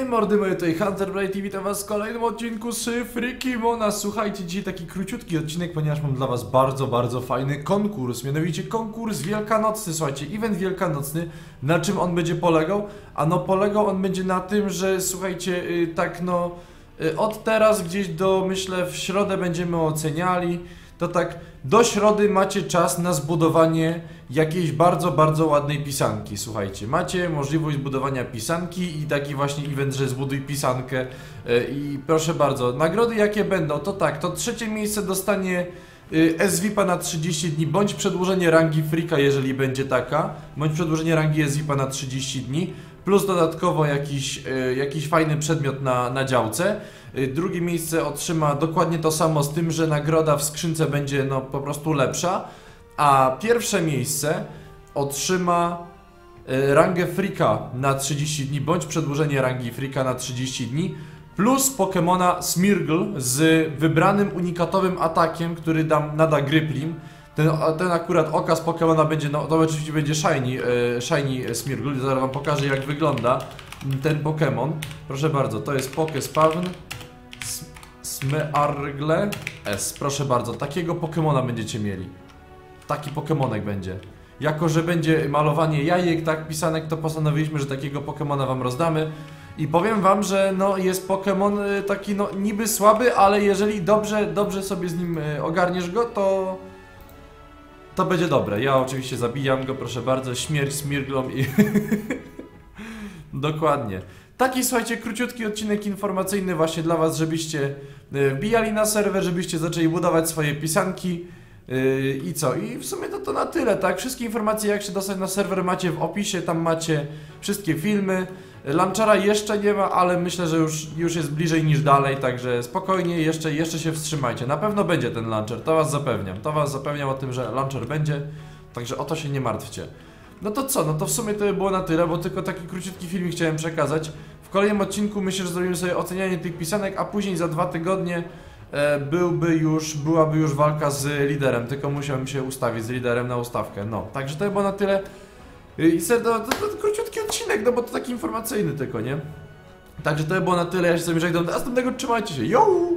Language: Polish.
Mordy moje, tutaj Hunter Bright i witam was w kolejnym odcinku z Frikimona. Słuchajcie, dzisiaj taki króciutki odcinek, ponieważ mam dla was bardzo fajny konkurs. Mianowicie konkurs wielkanocny, słuchajcie, event wielkanocny. Na czym on będzie polegał? Ano polegał on będzie na tym, że słuchajcie, od teraz gdzieś do, myślę, w środę będziemy oceniali. To tak, do środy macie czas na zbudowanie jakiejś bardzo ładnej pisanki. Słuchajcie, macie możliwość zbudowania pisanki i taki właśnie event, że zbuduj pisankę. I proszę bardzo, nagrody jakie będą, to tak, to trzecie miejsce dostanie SVIP-a na 30 dni, bądź przedłużenie rangi Freaka, jeżeli będzie taka, bądź przedłużenie rangi SVIP-a na 30 dni, plus dodatkowo jakiś fajny przedmiot na działce. Drugie miejsce otrzyma dokładnie to samo, z tym, że nagroda w skrzynce będzie no po prostu lepsza, a pierwsze miejsce otrzyma rangę Freaka na 30 dni, bądź przedłużenie rangi Freaka na 30 dni, plus Pokemona Smeargle z wybranym unikatowym atakiem, który nada Griplim. Ten akurat okaz Pokemona będzie, no to oczywiście będzie Shiny Smeargle. Zaraz wam pokażę, jak wygląda ten Pokemon. Proszę bardzo, to jest Pokespawn Smeargle S. Proszę bardzo, takiego Pokemona będziecie mieli. Taki Pokemonek będzie. Jako że będzie malowanie jajek, tak, pisanek, to postanowiliśmy, że takiego Pokemona wam rozdamy. I powiem wam, że no jest Pokemon taki no niby słaby, ale jeżeli dobrze sobie z nim ogarniesz go, to będzie dobre. Ja oczywiście zabijam go, proszę bardzo, śmierć Smearglom i... Dokładnie. Taki, słuchajcie, króciutki odcinek informacyjny właśnie dla was, żebyście wbijali na serwer, żebyście zaczęli budować swoje pisanki. I co? I w sumie to na tyle, tak? Wszystkie informacje, jak się dostać na serwer, macie w opisie, tam macie wszystkie filmy. Launchera jeszcze nie ma, ale myślę, że już jest bliżej niż dalej, także spokojnie, jeszcze się wstrzymajcie. Na pewno będzie ten launcher, to was zapewniam. To was zapewniam o tym, że launcher będzie, także o to się nie martwcie. No to co? No to w sumie to by było na tyle, bo tylko taki króciutki filmik chciałem przekazać. W kolejnym odcinku myślę, że zrobimy sobie ocenianie tych pisanek, a później za 2 tygodnie byłaby już walka z liderem, tylko musiałem się ustawić z liderem na ustawkę. No, także to by było na tyle. I to króciutki odcinek, no bo to taki informacyjny tylko, nie? Także to by było na tyle, ja się sobie żegnam do następnego, trzymajcie się, yo!